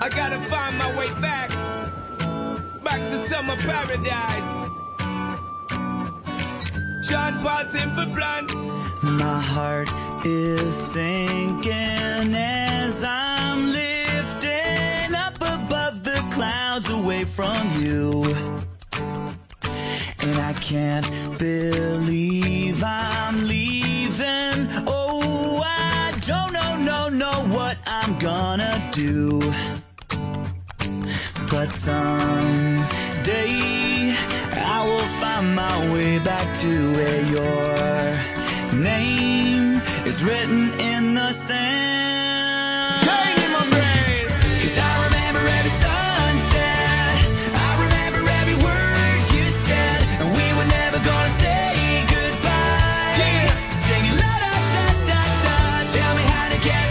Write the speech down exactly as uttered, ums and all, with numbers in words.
I gotta find my way back, back to summer paradise. John Paul Simple Plan. My heart is sinking as I'm lifting up above the clouds away from you. And I can't believe I'm leaving. Oh, I don't know, no, know what I'm gonna do. But someday I will find my way back to where your name is written in the sand. Staying in my brain. 'Cause I remember every sunset, I remember every word you said, and we were never gonna say goodbye. Yeah. Singing la da da da da, tell me how to get